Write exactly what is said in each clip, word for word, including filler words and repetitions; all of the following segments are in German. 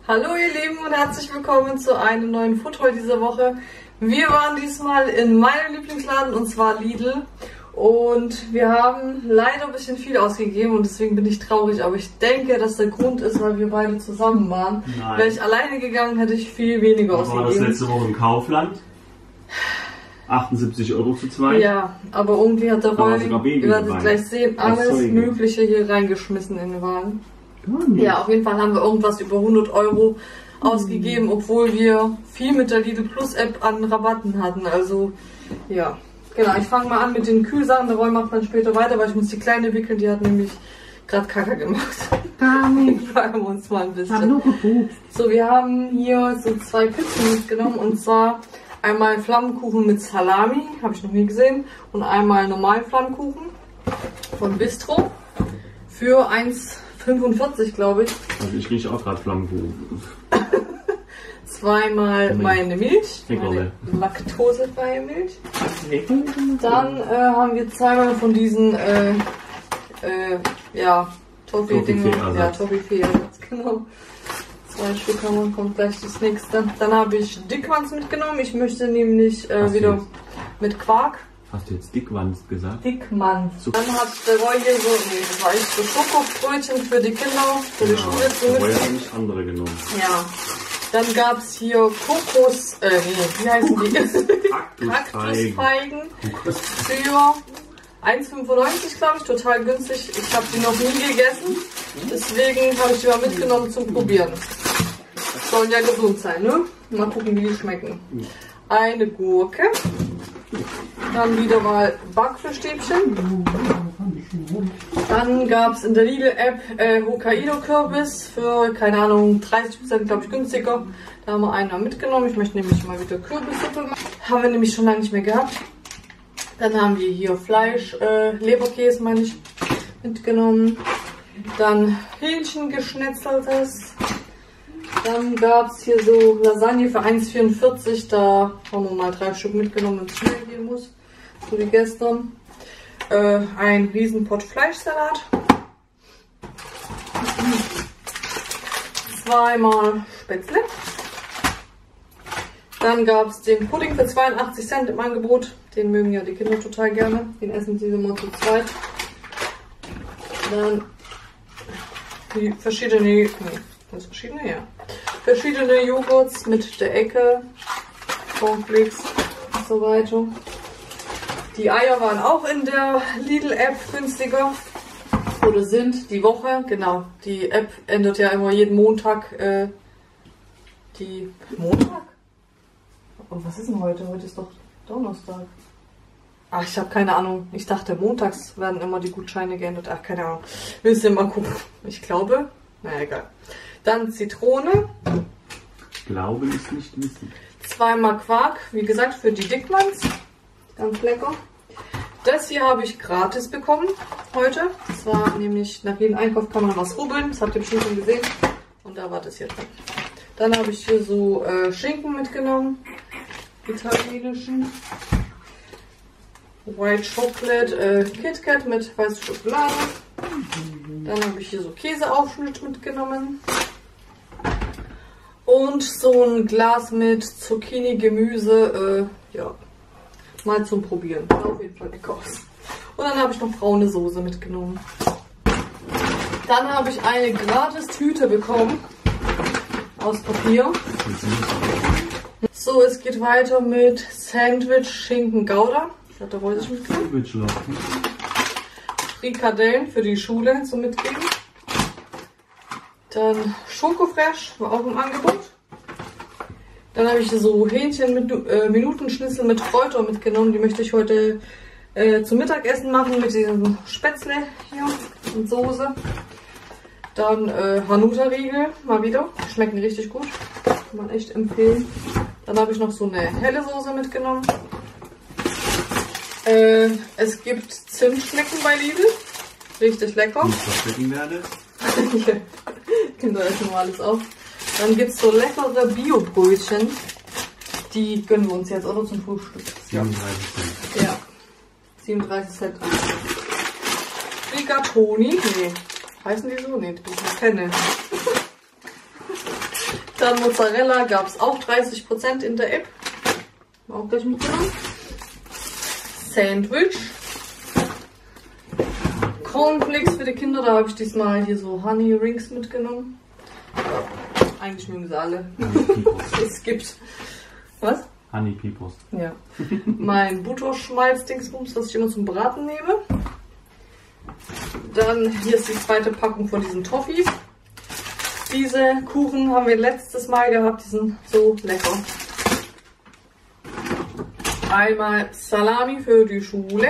Hallo ihr Lieben und herzlich willkommen zu einem neuen Food Haul dieser Woche. Wir waren diesmal in meinem Lieblingsladen und zwar Lidl und wir haben leider ein bisschen viel ausgegeben und deswegen bin ich traurig, aber ich denke, dass der Grund ist, weil wir beide zusammen waren. Nein. Wäre ich alleine gegangen, hätte ich viel weniger Was ausgegeben. war das letzte Woche im Kaufland? achtundsiebzig Euro zu zweit? Ja, aber irgendwie hat der Da war Rolling, sogar Baby ihr werdet dabei. gleich sehen, Als alles Zeuge. Mögliche hier reingeschmissen in den Wagen. Gar nicht. Ja, auf jeden Fall haben wir irgendwas über hundert Euro ausgegeben, obwohl wir viel mit der Lidl Plus App an Rabatten hatten. Also, ja. Genau, ich fange mal an mit den Kühlsachen. Der Roy macht dann später weiter, weil ich muss die Kleine wickeln. Die hat nämlich gerade Kacke gemacht. Gar nicht. Fragen wir uns mal ein Ich habe bisschen. nur gepupst. So, wir haben hier so zwei Pizzen mitgenommen und zwar einmal Flammkuchen mit Salami, habe ich noch nie gesehen, und einmal normalen Flammkuchen von Bistro für eins fünfundvierzig, glaube ich. Also ich rieche auch gerade Flammkuchen. Zweimal meine Milch, meine Eckele. laktosefreie Milch. Dann äh, haben wir zweimal von diesen äh, äh, ja, Toffee-Dinger. Toffifee-Ersatz. Ja, Toffee-Ersatz, genau. Zwei Stück haben wir, kommt gleich das nächste. Dann habe ich Dickwanz mitgenommen. Ich möchte nämlich äh, Hast du wieder jetzt? mit Quark. Hast du jetzt Dickwanz gesagt? Dickmanns. So. Dann hat der Roy hier so, nee, das war ich, so Schokobrötchen für die Kinder, für die Schule zu Genau. mitnehmen. Ich nicht andere genommen. Ja. Dann gab es hier Kokos, äh, nee, wie heißen die? Kaktusfeigen. Kaktusfeigen für eins fünfundneunzig, glaube ich, total günstig. Ich habe die noch nie gegessen, deswegen habe ich die mal mitgenommen zum Probieren. Sollen ja gesund sein, ne? Mal gucken, wie die schmecken. Eine Gurke. Dann wieder mal Backfischstäbchen. Dann gab es in der Lidl-App äh, Hokkaido-Kürbis für, keine Ahnung, dreißig Prozent, glaube ich, günstiger. Da haben wir einen mal mitgenommen. Ich möchte nämlich mal wieder Kürbissuppe machen. Haben wir nämlich schon lange nicht mehr gehabt. Dann haben wir hier Fleisch, äh, Leberkäse, meine ich, mitgenommen. Dann Hähnchen geschnetzeltes. Dann gab es hier so Lasagne für eins vierundvierzig. Da haben wir mal drei Stück mitgenommen, wenn es schnell gehen muss. So wie gestern. Äh, ein Riesenpott Fleischsalat. Zweimal Spätzle. Dann gab es den Pudding für zweiundachtzig Cent im Angebot. Den mögen ja die Kinder total gerne. Den essen sie immer zu zweit. Dann die verschiedene, nee, das verschiedene, ja. Verschiedene Joghurts mit der Ecke, Cornflakes und so weiter. Die Eier waren auch in der Lidl-App günstiger. Oder sind die Woche, genau. Die App ändert ja immer jeden Montag äh, die... Montag? Und was ist denn heute? Heute ist doch Donnerstag. Ach, ich habe keine Ahnung. Ich dachte, montags werden immer die Gutscheine geändert. Ach, keine Ahnung. Müsst ihr mal gucken. Ich glaube, naja, egal. Dann Zitrone. Glauben ist nicht wissen. Zweimal Quark. Wie gesagt, für die Dickmanns. Ganz lecker. Das hier habe ich gratis bekommen heute. Das war nämlich, nach jedem Einkauf kann man was rubbeln. Das habt ihr bestimmt schon gesehen. Und da war das hier drin. Dann habe ich hier so äh, Schinken mitgenommen. Italienischen. White Chocolate, äh, KitKat mit weißer Schokolade. Dann habe ich hier so Käseaufschnitt mitgenommen. Und so ein Glas mit Zucchini, Gemüse, äh, ja, mal zum Probieren. Sah auf jeden Fall lecker aus. Und dann habe ich noch braune Soße mitgenommen. Dann habe ich eine gratis Tüte bekommen. Aus Papier. So, es geht weiter mit Sandwich Schinken Gouda. Ich hatte wollte ich mitgeben. Frikadellen für die Schule zum Mitgeben. Dann Schokofresh war auch im Angebot. Dann habe ich so Hähnchen mit äh, Minutenschnitzel mit Kräuter mitgenommen. Die möchte ich heute äh, zum Mittagessen machen mit diesem Spätzle hier und Soße. Dann äh, Hanuta-Riegel, mal wieder. Die schmecken richtig gut. Kann man echt empfehlen. Dann habe ich noch so eine helle Soße mitgenommen. Äh, es gibt Zimtschnecken bei Lidl. Richtig lecker. Nicht verstecken werde. Ja, Kinder essen mal alles auf. Dann gibt es so leckere Bio-Brötchen. Die gönnen wir uns jetzt, oder? Zum Frühstück. siebenunddreißig Cent. Ja. siebenunddreißig Cent. Rigatoni. Nee. Heißen die so? Nee, die ich nicht kenne. Dann Mozzarella gab es auch dreißig Prozent in der App. Auch gleich mitgenommen. Sandwich. Cornflakes für die Kinder, da habe ich diesmal hier so Honey Rings mitgenommen. Eigentlich mögen sie alle. Es gibt. Was? Honey Pipos. Ja. Mein Butterschmalz-Dingsbums, was ich immer zum Braten nehme. Dann hier ist die zweite Packung von diesen Toffees. Diese Kuchen haben wir letztes Mal gehabt, die sind so lecker. Einmal Salami für die Schule.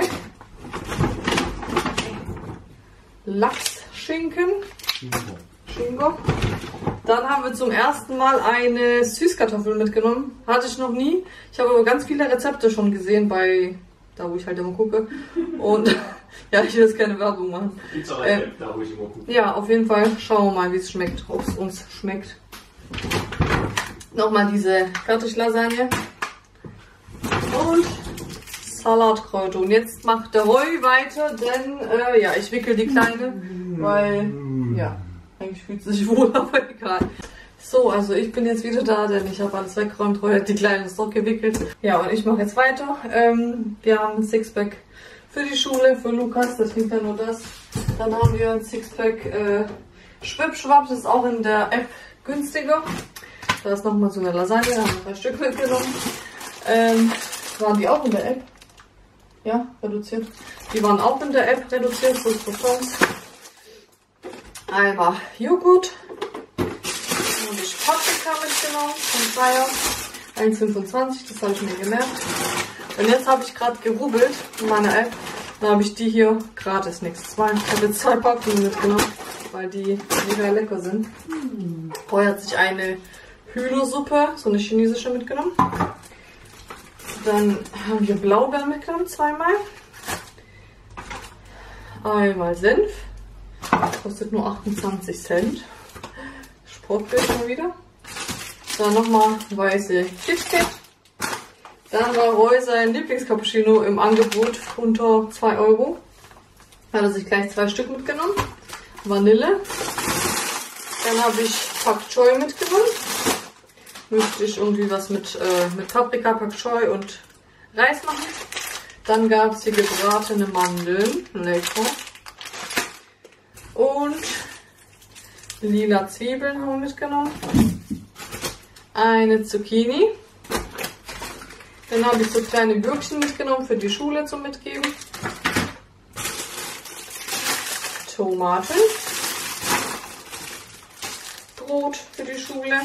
Lachsschinken. Schinken. Dann haben wir zum ersten Mal eine Süßkartoffel mitgenommen. Hatte ich noch nie. Ich habe aber ganz viele Rezepte schon gesehen bei, da wo ich halt immer gucke. Und ja, ich will jetzt keine Werbung machen. Gibt's auch eine App, da wo ich immer gucke. Ja, auf jeden Fall schauen wir mal, wie es schmeckt. Ob es uns schmeckt. Nochmal diese Fertiglasagne. Und Salatkräuter. Und jetzt macht der Roy weiter, denn äh, ja, ich wickel die Kleine, weil ja, eigentlich fühlt sie sich wohl, aber egal. So, also ich bin jetzt wieder da, denn ich habe alles weggeräumt. Roy hat die Kleine ist doch gewickelt. Ja, und ich mache jetzt weiter. Ähm, wir haben ein Sixpack für die Schule, für Lukas, das liegt ja nur das. Dann haben wir ein Sixpack äh, Schwipschwapp, das ist auch in der App günstiger. Da ist nochmal so eine Lasagne, da haben wir drei Stück mitgenommen. Ähm, waren die auch in der App? Ja, reduziert. Die waren auch in der App reduziert, so Croissants. Einmal Joghurt. Und ich Paprika mitgenommen von Bayer. eins Komma fünfundzwanzig, das habe ich mir gemerkt. Und jetzt habe ich gerade gerubbelt in meiner App. Dann habe ich die hier gratis nichts. Zwei. Ich habe jetzt zwei Packungen mitgenommen, weil die mega lecker sind. Vorher hat sich eine Hühnersuppe, so eine chinesische, mitgenommen. Dann haben wir Blaubeeren mitgenommen, zweimal. Einmal Senf. Kostet nur achtundzwanzig Cent. Sportbild mal wieder. Dann nochmal weiße KitKat. Dann war Roy sein Lieblingscappuccino im Angebot unter zwei Euro. Da hat er sich gleich zwei Stück mitgenommen. Vanille. Dann habe ich Pak Choi mitgenommen. Möchte ich irgendwie was mit, äh, mit Paprika, Pak Choi und Reis machen. Dann gab es hier gebratene Mandeln. Lecker. Und lila Zwiebeln haben wir mitgenommen. Eine Zucchini. Dann habe ich so kleine Würkchen mitgenommen für die Schule zum Mitgeben. Tomaten. Brot für die Schule.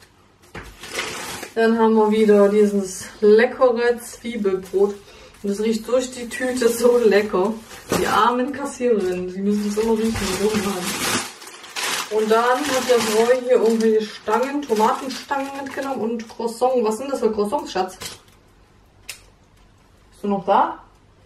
Dann haben wir wieder dieses leckere Zwiebelbrot. Und das riecht durch die Tüte so lecker. Die armen Kassiererinnen, die müssen das immer riechen, die Ohren haben. Und dann hat der Roy hier irgendwelche Stangen, Tomatenstangen mitgenommen und Croissant. Was sind das für Croissants, Schatz? Bist du noch da?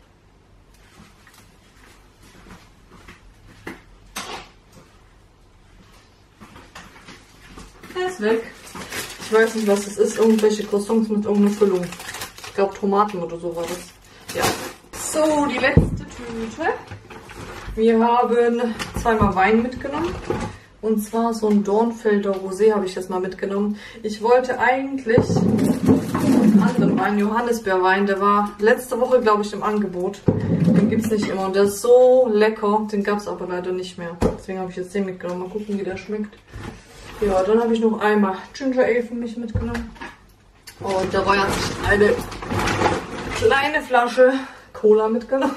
Er ist weg. Ich weiß nicht, was das ist. Irgendwelche Croissants mit irgendeiner Füllung. Ich glaube Tomaten oder so war das. Ja. So, die letzte Tüte. Wir haben zweimal Wein mitgenommen. Und zwar so ein Dornfelder Rosé habe ich das mal mitgenommen. Ich wollte eigentlich einen anderen Wein, Johannisbeerwein. Der war letzte Woche, glaube ich, im Angebot. Den gibt es nicht immer. Und der ist so lecker. Den gab es aber leider nicht mehr. Deswegen habe ich jetzt den mitgenommen. Mal gucken, wie der schmeckt. Ja, dann habe ich noch einmal Ginger Ale für mich mitgenommen. Und dabei hat sich eine kleine Flasche Cola mitgenommen.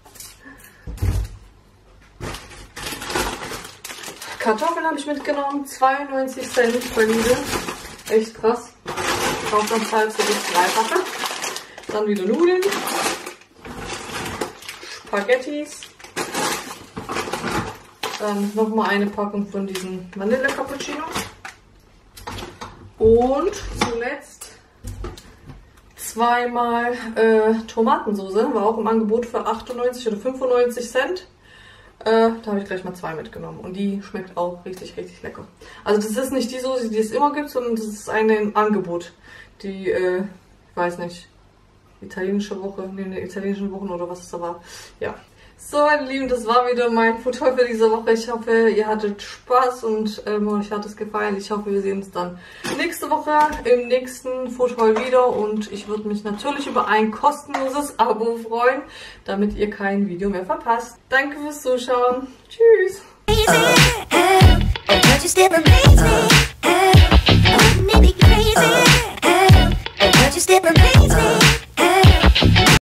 Kartoffeln habe ich mitgenommen, zweiundneunzig Cent bei Lidl. Echt krass. Kauft dann halt so das Dreifache. Dann wieder Nudeln. Spaghettis. Dann nochmal eine Packung von diesen Vanille Cappuccino. Und zuletzt zweimal äh, Tomatensauce. War auch im Angebot für achtundneunzig oder fünfundneunzig Cent. Äh, da habe ich gleich mal zwei mitgenommen. Und die schmeckt auch richtig, richtig lecker. Also das ist nicht die Soße, die es immer gibt, sondern das ist eine im Angebot. Die, äh, ich weiß nicht, italienische Woche, nee, ne, italienischen Wochen oder was es da war. Ja. So, meine Lieben, das war wieder mein Food Haul für diese Woche. Ich hoffe, ihr hattet Spaß und ähm, euch hat es gefallen. Ich hoffe, wir sehen uns dann nächste Woche im nächsten Food Haul wieder. Und ich würde mich natürlich über ein kostenloses Abo freuen, damit ihr kein Video mehr verpasst. Danke fürs Zuschauen. Tschüss.